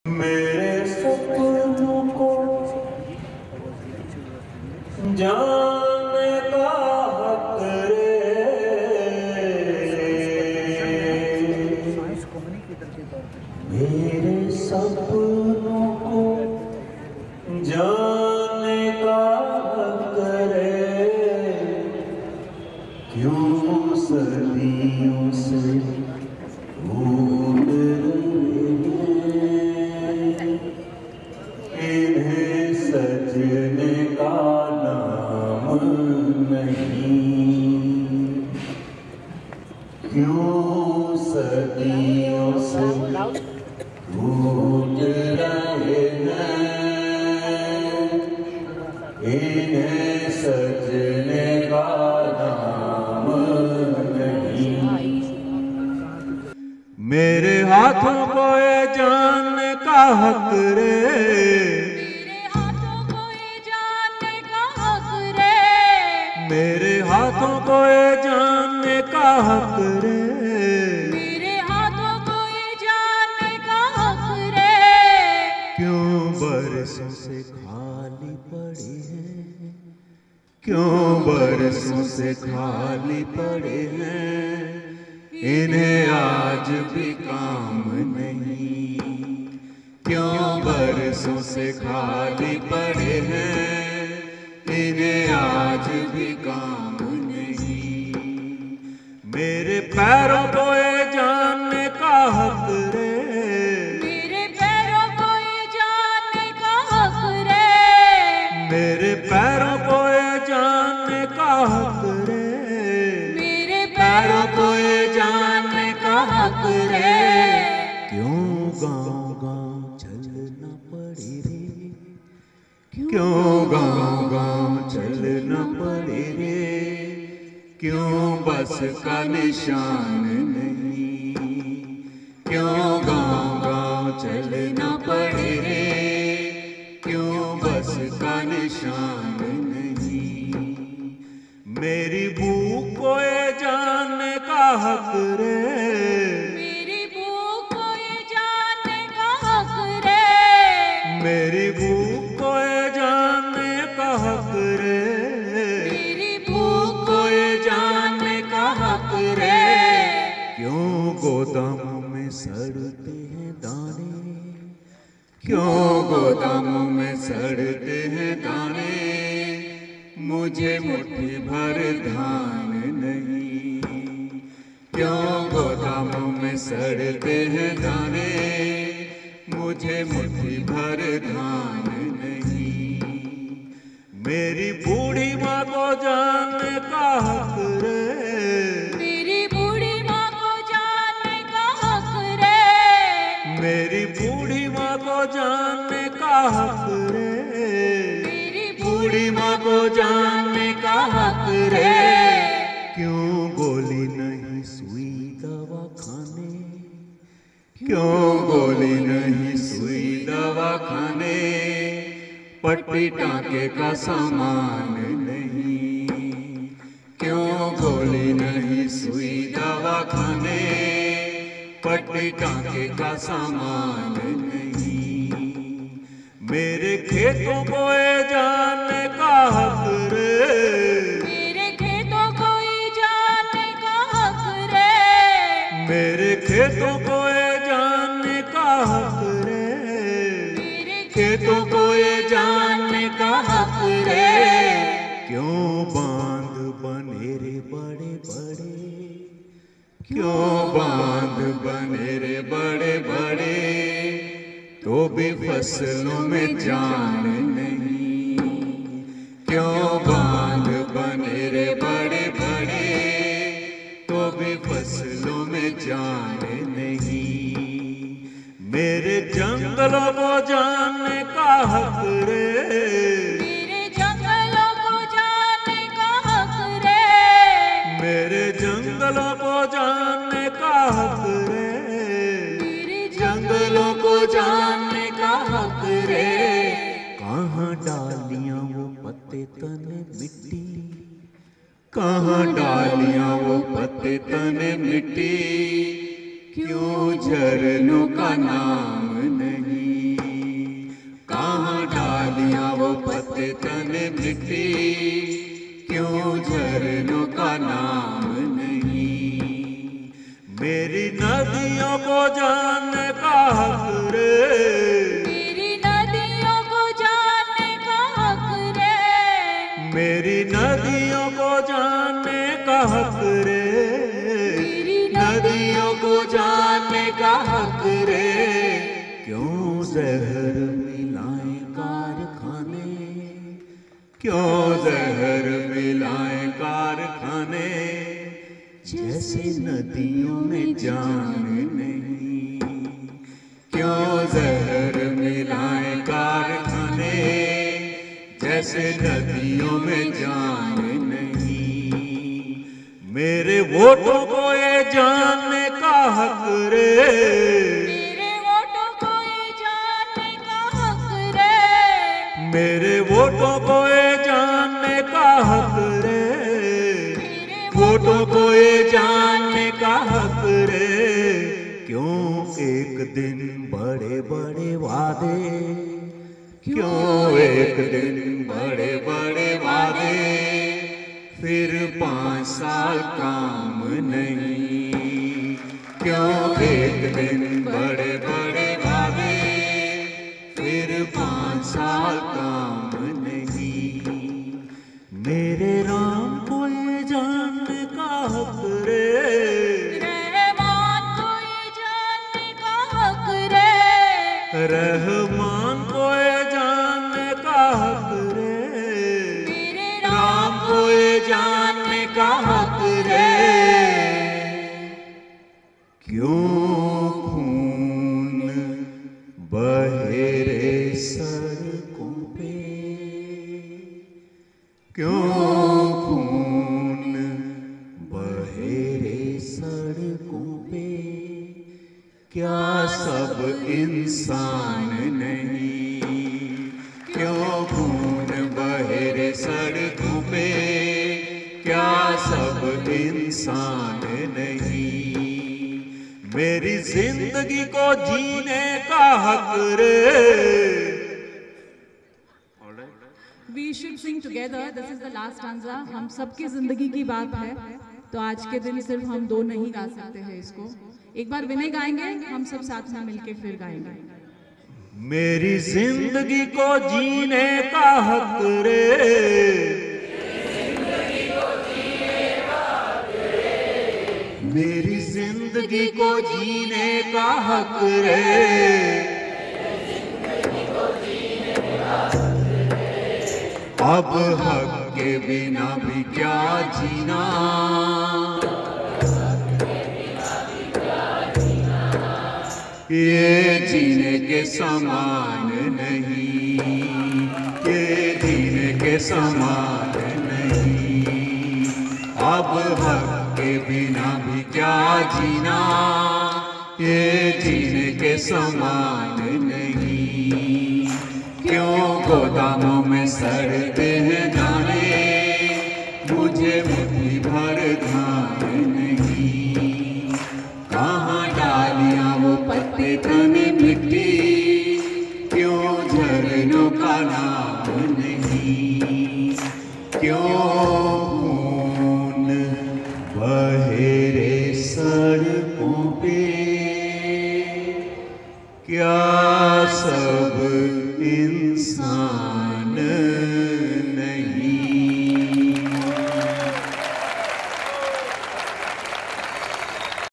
मेरे सपनों को जानने का हक रे, मेरे सपनों को जानने का हक रे, क्यों सदियों से ढूंढ इन्हें सजने का नाम नहीं, क्यों सदियों से ढूंढ रहे हैं, इन्हें सजने का नाम नहीं। मेरे हाथों को ये जानने का हक रे, मेरे हाथों को ये जानने का हक रे, मेरे हाथों को ये जानने का हक रे, क्यों बरसों से खाली पड़े हैं, क्यों बरसों से खाली पड़े हैं, इन्हें आज भी काम नहीं, क्यों बरसों से खाली पड़े हैं, इन्हें आज भी काम नहीं। मेरे पैरों को ये जानने का हक रे, मेरे पैरों को ये जानने का हक रे, मेरे पैरों को ये जानने का हक रे, मेरे पैरों को ये जानने का हक रे, क्यों गाँव-गाँव चलना पड़े रे, क्यों गाँव-गाँव चलना पड़े रे, क्यों बस का निशान नहीं, क्यों गाँव-गाँव चलना पड़े रे, क्यों बस का निशान नहीं। मेरी भूख को ये जानने का हक रे, मेरी भूख को ये जानने का हक रे, मेरी भूख को ये जानने का हक रे, मेरी भूख को ये जानने का हक रे, क्यों गोदामों में सड़ते हैं दाने, क्यों गोदामों में सड़ते हैं दाने, मुझे मुट्ठी भर धान नहीं, क्यों गोदामों में सड़ते हैं दाने, मुझे मुट्ठी भर धान नहीं। मेरी बूढ़ी माँ को जानने का हक रे, मेरी बूढ़ी माँ को जानने का हक रे, मेरी बूढ़ी माँ को जानने का हक रे, मेरी बूढ़ी माँ को जानने का हक रे, क्यों गोली नहीं सुई दवा खाने, क्यों गोली नहीं सुई दवा खाने, पट्टी टाँके का सामान नहीं, क्यों गोली नहीं सुई दवा खाने, पट्टी टाँके का सामान नहीं। मेरे खेतों को ये जानने का हक रे, मेरे खेतों को ये जानने का हक रे, मेरे खेतों को ये जानने का हक रे, मेरे खेतों को ये जानने का हक रे, क्यों बांध बने रे बड़े बड़े, क्यों बांध बने रे बड़े बड़े, तो भी फसलों में जान नहीं, क्यों बांध बने रे बड़े बड़े, तो भी फसलों में जान नहीं। मेरे जंगलों को जानने का हक रे, मेरे जंगलों को जानने का हक रे, मेरे जंगलों को जानने का हक रे, मेरे जंगलों को जानने का हक रे, कहाँ डालियाँ वो पत्ते तने मिट्टी, कहाँ डालियाँ वो पत्ते तने मिट्टी, क्यों झरनों का नाम नहीं, मिट्टी, क्यों झरनों का नाम नहीं। मेरी नदियों को जानने का हक रे, मेरी नदियों को जानने का हक रे, मेरी नदियों को जानने का हक रे, मेरी नदियों को जानने का हक रे। क्यों जहर मिलाए कारखाने, क्यों जहर मिलाए कारखाने, जैसे नदियों में जान नहीं। क्यों जहर मिलाए कारखाने, जैसे नदियों में जान नहीं। मेरे वोटों को ये जानने का हक रे, मेरे वोटों को ये जानने का हक रे, मेरे वोटों को ये जानने का हक रे, वोटों को ये जानने का हक रे। क्यों एक दिन बड़े बड़े वादे, क्यों एक दिन बड़े बड़े वादे, फिर 5 साल काम नहीं। क्यों एक दिन बड़े बड़े वादे, फिर 5 साल काम नहीं। मेरे राम को ये जानने का हक रे, रहमान को ये जानने का हक रे, रहमान को ये जानने का हक रे, मेरे राम को ये जानने का हक रे। क्यों खून बहे रे सड़कों पे, क्यों खून बहे रे सड़कों पे, क्या सब इंसान नहीं। क्यों खून बहे रे सड़कों पे, क्या सब इंसान नहीं। मेरी जिंदगी को जीने का हक रे। We should sing together. This is the last stanza. हम सबकी जिंदगी की बात है, तो आज के दिन सिर्फ हम दो नहीं गा सकते हैं इसको। एक बार विनय गाएंगे, हम सब साथ में मिलके फिर गाएंगे। मेरी जिंदगी को जीने का हक रे, मेरी जिंदगी को जीने का हक रे। अब हक के बिना भी क्या जीना, ये जीने के समान नहीं, ये जीने के समान नहीं। अब हक के बिना भी क्या जीना, ये जीने के समान नहीं। क्यों गोदामों में सड़ते हैं दाने, मुझे मुट्ठी भर धान नहीं। कहाँ डालियां वो पत्ते तने मिट्टी, क्यों झरनों का नाम नहीं। क्यों खून बहे रे सड़कों पे, क्या सब इंसान नहीं।